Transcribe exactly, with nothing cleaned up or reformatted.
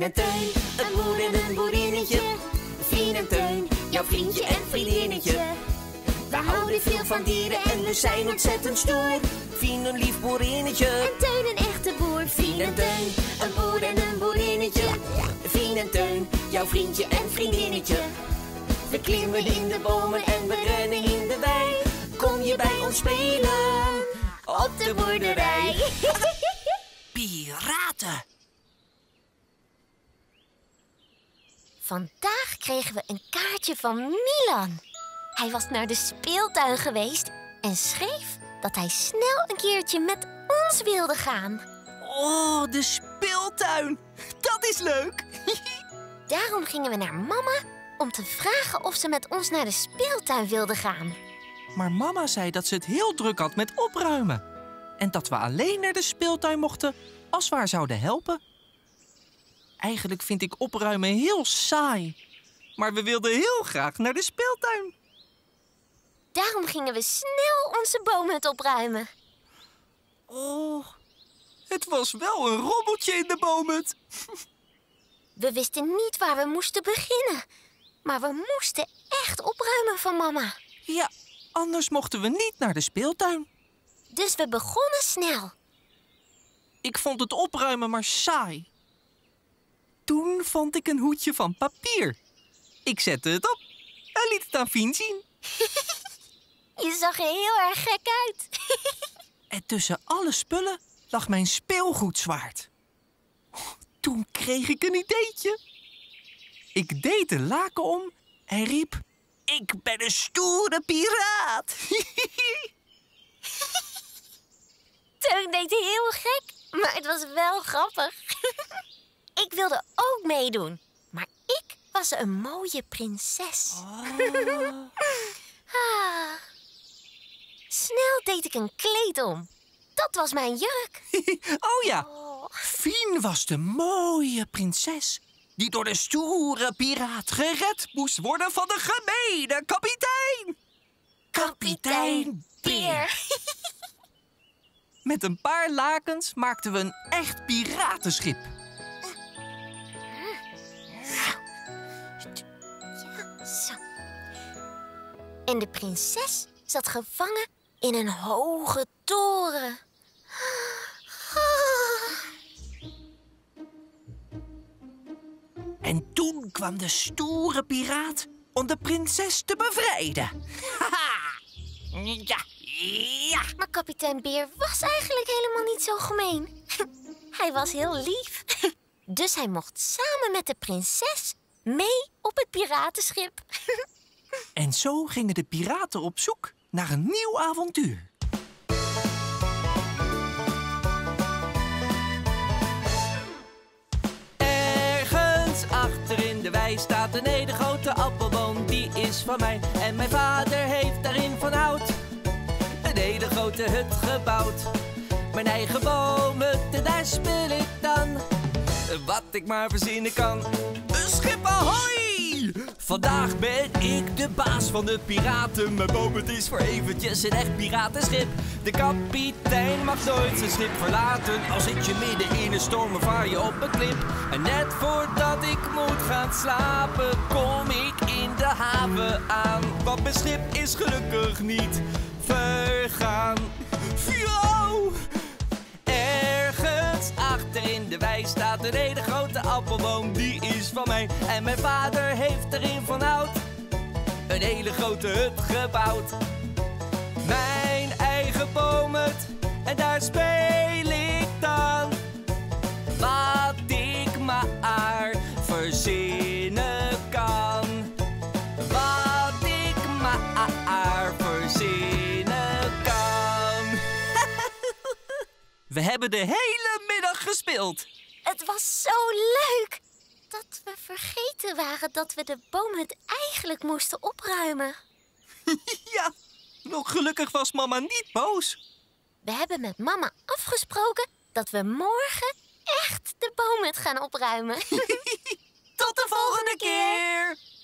en Teun, een boer en een boerinnetje. Fien en Teun, jouw vriendje en vriendinnetje. We houden veel van dieren en we zijn ontzettend stoer. Fien een lief boerinnetje En Teun een echte boer. Fien en Teun, een boer en een boerinnetje. Fien en Teun, jouw vriendje en vriendinnetje. We klimmen in de bomen en we rennen in de wei. Kom je bij ons spelen op de boerderij. Piraten! Vandaag kregen we een kaartje van Milan. Hij was naar de speeltuin geweest en schreef dat hij snel een keertje met ons wilde gaan. Oh, de speeltuin! Dat is leuk! Daarom gingen we naar mama om te vragen of ze met ons naar de speeltuin wilde gaan. Maar mama zei dat ze het heel druk had met opruimen. En dat we alleen naar de speeltuin mochten als we haar zouden helpen. Eigenlijk vind ik opruimen heel saai. Maar we wilden heel graag naar de speeltuin. Daarom gingen we snel onze boomhut opruimen. Oh, het was wel een robbeltje in de boomhut. We wisten niet waar we moesten beginnen. Maar we moesten echt opruimen van mama. Ja, anders mochten we niet naar de speeltuin. Dus we begonnen snel. Ik vond het opruimen maar saai. Toen vond ik een hoedje van papier. Ik zette het op en liet het aan Fien zien. Je zag er heel erg gek uit. En tussen alle spullen lag mijn speelgoedzwaard. Toen kreeg ik een ideetje. Ik deed de laken om en riep: ik ben een stoere piraat. Teun deed heel gek, maar het was wel grappig. Ik wilde ook meedoen, maar ik was een mooie prinses. Oh. Ah. Snel deed ik een kleed om. Dat was mijn jurk. Oh ja, Oh. Fien was de mooie prinses die door de stoere piraat gered moest worden van de gemene kapitein. Kapitein Beer. Met een paar lakens maakten we een echt piratenschip. Zo. En de prinses zat gevangen in een hoge toren. En toen kwam de stoere piraat om de prinses te bevrijden. Haha! Ja, ja. Maar kapitein Beer was eigenlijk helemaal niet zo gemeen. Hij was heel lief. Dus hij mocht samen met de prinses mee op het piratenschip. En zo gingen de piraten op zoek naar een nieuw avontuur. Ergens achter in de wei staat een hele grote appelboom. Die is van mij en mijn vader heeft daarin van hout een hele grote hut gebouwd. Mijn eigen boomhut en daar speel ik dan wat ik maar verzinnen kan. Een schip ahoy! Vandaag ben ik de baas van de piraten. Mijn boomhut is voor eventjes een echt piratenschip. De kapitein mag nooit zijn schip verlaten. Al zit je midden in een storm of vaar je op een klip. En net voordat ik moet gaan slapen, kom ik in de haven aan. Want mijn schip is gelukkig niet vergaan. Vrouw! Ergens achter in de wei staat een hele grote appelboom. Die is van mij en mijn vader heeft erin van hout een hele grote hut gebouwd. Mijn eigen boomhut en daar speel ik dan wat ik maar verzinnen kan. Wat ik maar verzinnen kan. We hebben de hele middag gespeeld. Het was zo leuk dat we vergeten waren dat we de boomhut eigenlijk moesten opruimen. Ja, nog gelukkig was mama niet boos. We hebben met mama afgesproken dat we morgen echt de boomhut gaan opruimen. Tot de volgende keer!